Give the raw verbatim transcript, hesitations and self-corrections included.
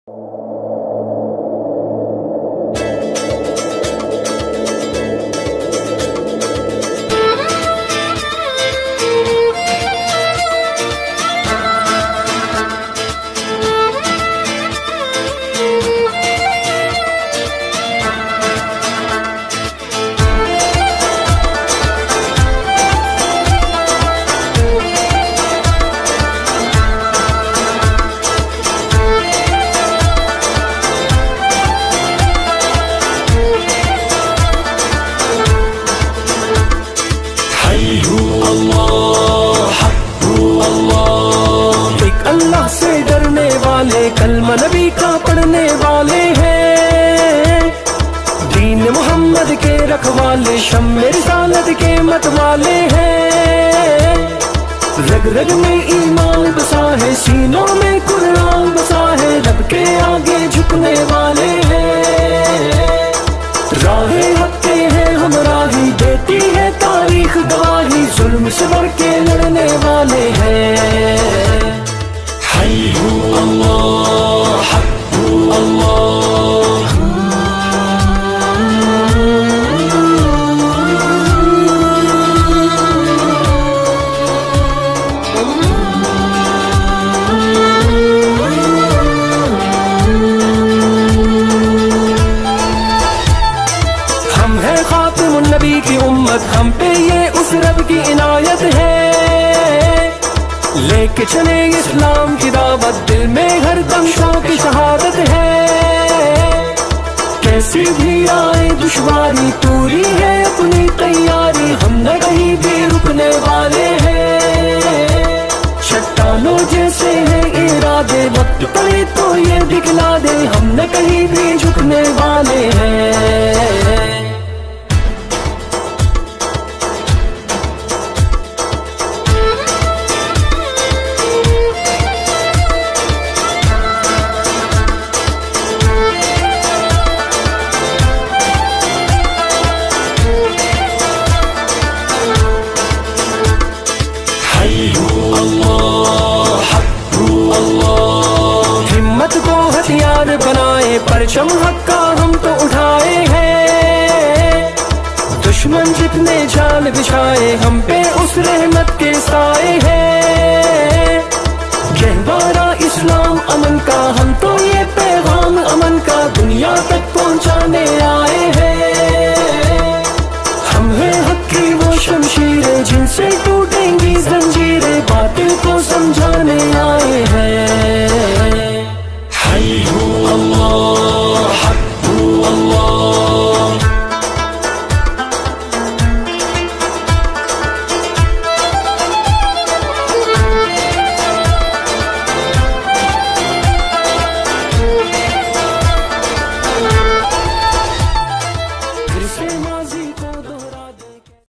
अल्लाह से डरने वाले कलमा नबी का पढ़ने वाले हैं, दीन मोहम्मद के रखवाले शम्मे रिसालत के मत वाले हैं। रग रग में ईमान बसा है, सीनों में कुरान बसा है, रब के आगे झुकने वाले हैं। राहे हक के हैं हमराही, देती है तारीख गवाही, जुल्म से बढ़ के लड़ने वाले हैं। अल्लाह अल्लाह हम हैं खातिमुन नबी की उम्मत, हम पे ये उस रब की इनायत है। लेके चले इस्लाम की दावत, दिल में हर दम शौक शहादत है। कैसी भी आए दुश्वारी, पूरी है अपनी तैयारी, हम न कहीं भी रुकने वाले हैं। चट्टानों जैसे हैं इरादे, वक्त पड़े तो ये दिखला दे, हम न कहीं भी झुकने वाले हैं। हिम्मत को हथियार बनाए, परचम हक का हम तो उठाए हैं। दुश्मन जितने जाल बिछाए, हम पे उस रहमत के साए हैं। गहवारा इस्लाम अमन का, हम तो ये पैगाम अमन का दुनिया तक पहुंचाने आए हैं। हम हैं हक की वो शमशीरें, जिनसे टूटेंगी जंजीरें, बातिल को समझाने आए हैं। अल्लाह